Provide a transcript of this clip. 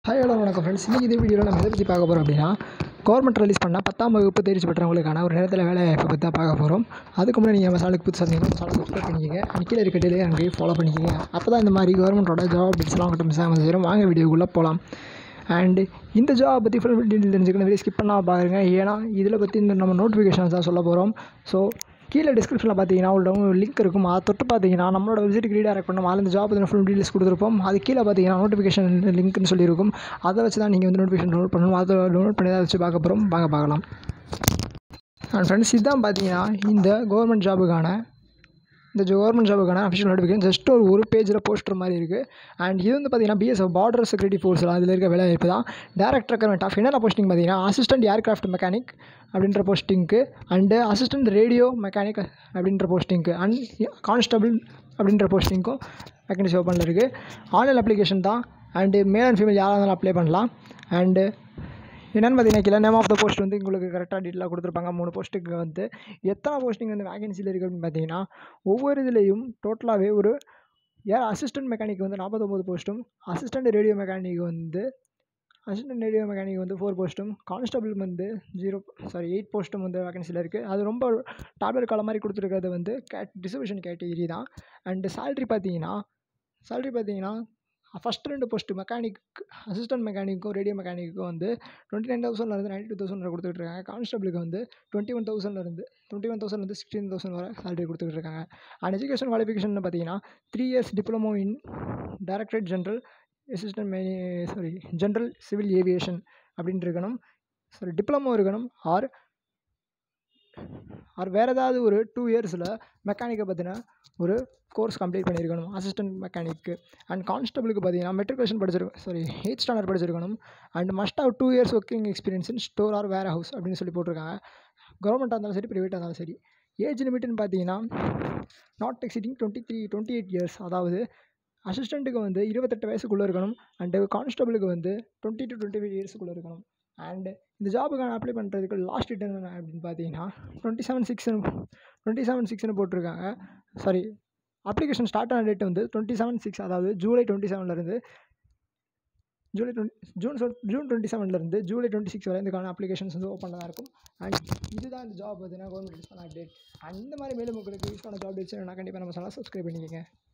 Hi hello வணக்கம் friends. இன்றைக்கி இந்த வீடியோவில் நம்ம எதை பற்றி பார்க்க போகிறோம் அப்படின்னா, கவர்மெண்ட் ரிலீஸ் பண்ணால் 10ஆம் வகுப்பு தேர்ச்சி பெற்றவங்களுக்கான ஒரு நேரத்தில் வேலை வாய்ப்பை பற்றி தான் பார்க்க போகிறோம். அதுக்கு முன்னாடி நீங்கள் நம்ம சேனலுக்கு புதுசாக இருந்தீங்கன்னா நம்ம சேனலுக்கு சப்ஸ்கிரைப் பண்ணிக்கங்க. கீழே இருக்க டெய்லியே அங்கேயே ஃபாலோ பண்ணிக்கங்க. அப்போ தான் இந்த மாதிரி கவர்மெண்ட்டோட ஜாப் அப்டேட்ஸ்லாம் உங்கள்கிட்ட மிஸ் ஆகாமல் செய்கிறோம். வாங்க வீடியோக்குள்ளே போகலாம். அண்டு இந்த ஜாப் பற்றி ஃபுல் டீட்டெயில் தெரிஞ்சுக்கணும். வீடியோ ஸ்கிப் பண்ணால் பாருங்க. ஏன்னா இதில் பற்றி இந்த நம்ம நோட்டிஃபிகேஷன்ஸ் தான் சொல்ல போகிறோம். ஸோ கீழே டிஸ்கிரிப்ஷனில் பார்த்தீங்கன்னா ஒரு லிங்க் இருக்கும். அதை தொட்டு பார்த்தீங்கன்னா நம்மளோட வெப்சைட்டுக்கு ரீடைரக்ட் பண்ணணும். அதில் இந்த ஜாப் பற்றி ஃபுல் டீட்டெயில்ஸ் கொடுத்துருப்போம். அது கீழே பார்த்தீங்கன்னா நோட்டிஃபிகேஷன் லிங்க்னு சொல்லியிருக்கும். அதை வச்சு தான் நீங்கள் வந்து நோட்டிஃபிகேஷன் டவுன்லோட் பண்ணணும். அதை டவுன்லோட் பண்ணி தான் வச்சு பார்க்க போகிறோம். வாங்க பார்க்கலாம். அண்ட் ஃப்ரெண்ட்ஸ், இதுதான் பார்த்தீங்கன்னா இந்த கவர்மெண்ட் ஜாபுக்கான அஃபிஷியல் நோட்டிஃபிகேஷன். ஜஸ்ட் ஒரு பேஜில் போஸ்டர் மாதிரி இருக்குது. அண்ட் இது வந்து பார்த்தீங்கன்னா பிஎஸ்எஃப் பார்டர் செக்யூரிட்டி ஃபோர்ஸில் அதில் இருக்க வேலை வாய்ப்பு தான். டேரக்ட் ரெக்ரூட்மெண்ட் ஆஃப் என்னென்ன போஸ்டிங் பார்த்தீங்கன்னா, அசிஸ்டன்ட் ஏர்கிராஃப்ட் மெக்கானிக் அப்படின்ற போஸ்டிங்க்கு, அண்டு அசிஸ்டன்ட் ரேடியோ மெக்கானிக் அப்படின்ற போஸ்டிங்க்கு, அண்ட் கான்ஸ்டபிள் அப்படின்ற போஸ்டிங்க்கும் வேக்கன்சி ஓப்பனில் இருக்குது. ஆன்லைன் அப்ளிகேஷன் தான். அண்டு மேல் அண்ட் ஃபீமேல் யாராக இருந்தாலும் அப்ளை பண்ணலாம். அண்டு என்னென்னு பார்த்தீங்கன்னா, கீழே நேம் ஆஃப் த போஸ்ட் வந்து உங்களுக்கு கரெக்டாக டீட்டெயிலாக கொடுத்துருப்பாங்க. 3 போஸ்ட்டுக்கு வந்து எத்தனை போஸ்டிங் வந்து வேகன்சியில் இருக்குது அப்படின்னு பார்த்தீங்கன்னா, ஒவ்வொரு இதுலேயும் டோட்டலாகவே ஒரு அசிஸ்டன்ட் மெக்கானிக் வந்து 49 போஸ்ட்டும், அசிஸ்டன்ட் ரேடியோ மெக்கானிக் வந்து 4 போஸ்ட்டும், கான்ஸ்டபிள் வந்து 8 போஸ்ட்டும் வந்து வேகன்சியில் இருக்குது. அது ரொம்ப டாப்லெட் கால மாதிரி கொடுத்துருக்கிறது வந்து ரிசர்வேஷன் கேட்டகிரி தான். அண்டு சேலரி பார்த்தீங்கன்னா ஃபஸ்ட் 2 போஸ்ட்டு மெக்கானிக், அசிஸ்டன்ட் மெக்கானிக்கும் ரேடியோ மெக்கானிக்கும் வந்து 29,000 92,000 கொடுத்துட்டு இருக்காங்க. கான்ஸ்டபிளுக்கு வந்து 21,000 16,000 வரை சேலரி கொடுத்துட்டு இருக்காங்க. அண்ட் எஜுகேஷன் குவாலிஃபிகேஷன் பார்த்தீங்கன்னா 3 years diploma in directorate general civil aviation அப்படின்னு இருக்கணும். டிப்ளமோ இருக்கணும். ஆர் வேறு ஏதாவது ஒரு 2 இயர்ஸில் மெக்கானிக்கை பற்றின ஒரு கோர்ஸ் கம்ப்ளீட் பண்ணியிருக்கணும் அசிஸ்டன்ட் மெக்கானிக்கு. அண்ட் கான்ஸ்டபிளுக்கு பார்த்தீங்கன்னா மெட்ரிகுலேஷன் 8th ஸ்டாண்டர்ட் படிச்சிருக்கணும். And must have 2 years working experience in store or warehouse அப்படின்னு சொல்லி போட்டிருக்காங்க. கவர்மெண்ட்டாக இருந்தாலும் சரி, ப்ரைவேட்டாக இருந்தாலும் சரி. ஏஜ் லிமிட்னு பார்த்தீங்கன்னா நாட் எக்ஸிடிங் 28 இயர்ஸ். அதாவது அசிஸ்டண்ட்டுக்கு வந்து 28 வயசுக்குள்ளே இருக்கணும். அண்டு கான்ஸ்டபிளுக்கு வந்து 20 to 25 இயர்ஸுக்குள்ளே இருக்கணும். அண்டு இந்த ஜாபுக்கான அப்ளை பண்ணுறதுக்கு லாஸ்ட் டேட் என்ன அப்படின்னு பார்த்தீங்கன்னா 27/6 போட்டிருக்காங்க. அப்ளிகேஷன் ஸ்டார்ட் ஆன டேட் வந்து 27/6, அதாவது ஜூலை 27லேருந்து ஜூன் 27லேருந்து ஜூலை 26 வரை இதுக்கான அப்ளிகேஷன்ஸ் வந்து ஓப்பனில் தான் இருக்கும். அண்ட் இதுதான் இந்த ஜாப் பார்த்தீங்கன்னா கவர்மெண்ட் ரிலீஸ் பண்ண அப்டேட். அண்ட் இந்த மாதிரி மேலும் உங்களுக்கு யூஸ் பண்ண ஜாப் டேட்ஸ் நான் கண்டிப்பாக நம்ம சேனலை சப்ஸ்கிரைப் பண்ணிக்கோங்க.